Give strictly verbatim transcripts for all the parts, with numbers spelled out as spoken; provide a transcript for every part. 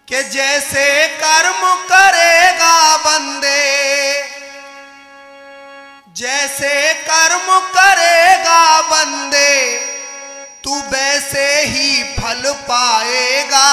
कि जैसे कर्म करेगा बंदे, जैसे कर्म करेगा बंदे, तू वैसे ही फल पाएगा।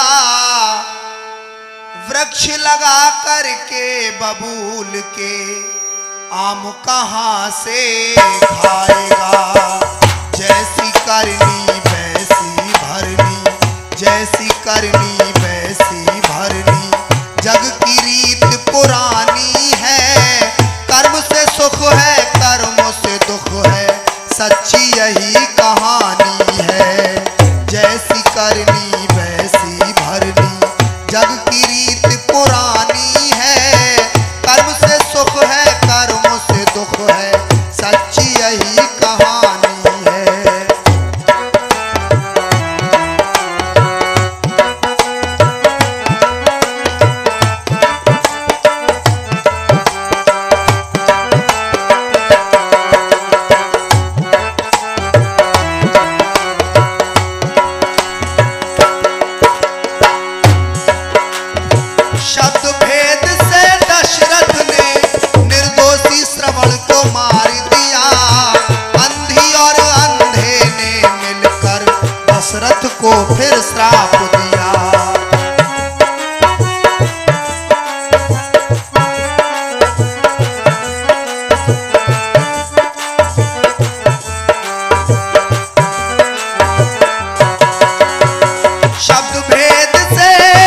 वृक्ष लगा करके बबूल के आम कहाँ से खाएगा। जैसी करनी वैसी भरनी, जैसी करनी वैसी भरनी, जग की रीत पुरानी है। कर्म से सुख है, कर्म से दुख है, सच्ची यही कहानी है। जैसी करनी वैसी भरनी, जग की रीत पुरानी है। कर्म से सुख है, कर्म से दुख है, सच्ची यही कहानी है। शब्द भेद से दशरथ ने निर्दोषी श्रवण को मार दिया। अंधी और अंधे ने मिलकर दशरथ को फिर श्राप दिया। शब्द भेद से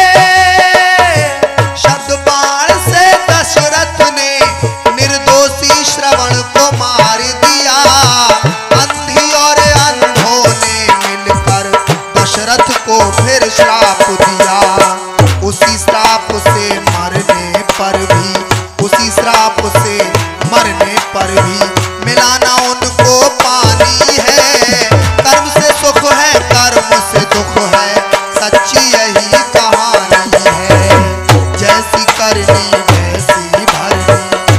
श्रवण को मार दिया। अंधी और अंधों ने मिलकर दशरथ को फिर श्राप दिया। उसी श्राप से मरने पर भी, उसी श्राप से मरने पर भी मिला ना उनको पानी है। कर्म से सुख है, कर्म से दुख है, सच्ची यही कहानी है। जैसी करनी वैसी भरनी,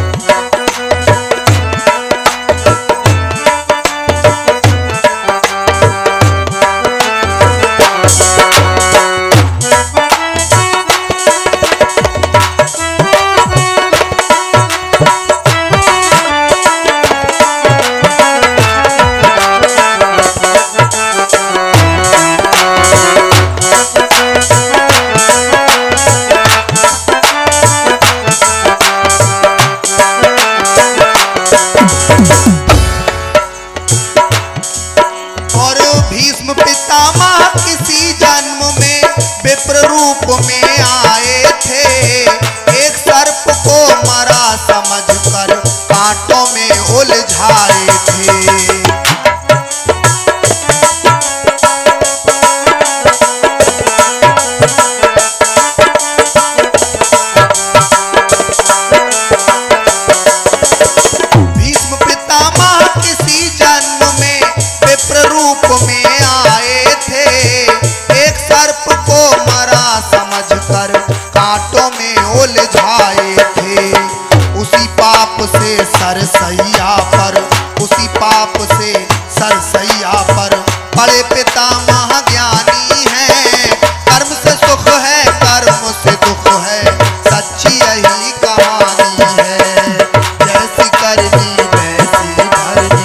भीष्म पितामह किसी जन्म में विप्र रूप में आए थे। एक सर्प को मरा समझकर कांटों में उलझाए थे। भीष्म पितामह किसी जन्म में विप्र रूप में आए थे। एक सर्प को मरा समझकर कांटों में उलझाए थे। उसी पाप से सरसैया पर, उसी पाप से सरसैया पर पड़े पितामह ज्ञानी हैं। कर्म से सुख है, कर्म से दुख है, सच्ची यही कहानी है। जैसी करनी वैसी भरनी,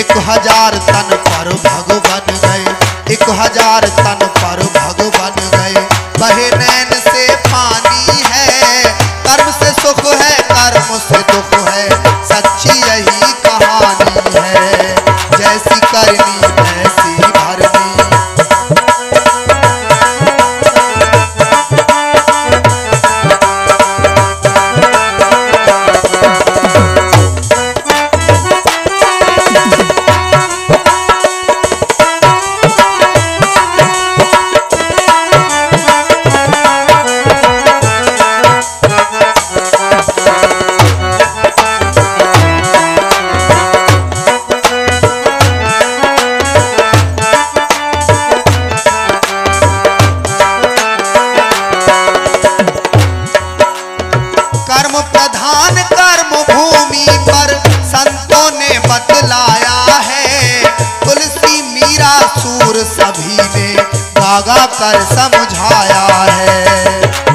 एक हजार तन पर भगवान गए, एक हजार तन पर भगवान गए। बहे नैन से पानी है, कर्म से सुख है कर्म से दुख है, सच्ची यही कहानी है। जैसी करनी वैसी भरनी। कर्म प्रधान कर्म भूमि पर संतों ने बतलाया है। तुलसी मीरा सूर सभी ने गागा कर समझाया है।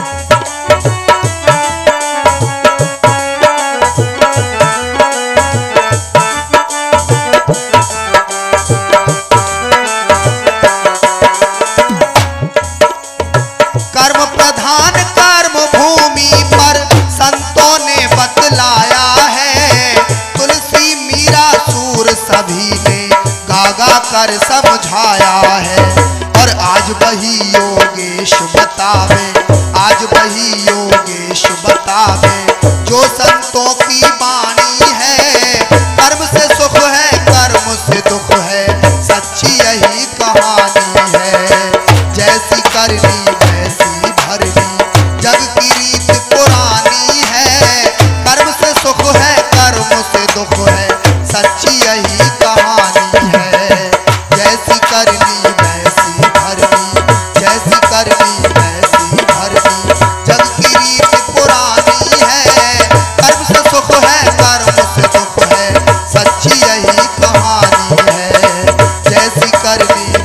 कर्म प्रधान कर्म भूमि पर संतों ने बतलाया है। तुलसी मीरा सूर सभी ने गागा कर समझाया है। और आज वही योगेश बतावे, आज वही योगेश बतावे, जो संतों की वाणी है। कर्म से सुख है कर्म से दुख है, सच्ची यही कहानी है। जैसी करनी वैसी भरनी, जग की रीत पुरानी है। कर्म से सुख है कर्म से दुख है, सच्ची यही कहानी है। जैसी करनी वैसी भरनी, जैसी करनी वैसी भरनी, जग की रीत पुरानी है। कर्म से सुख है कर्म से दुख है, सच्ची यही कहानी है। जैसी करनी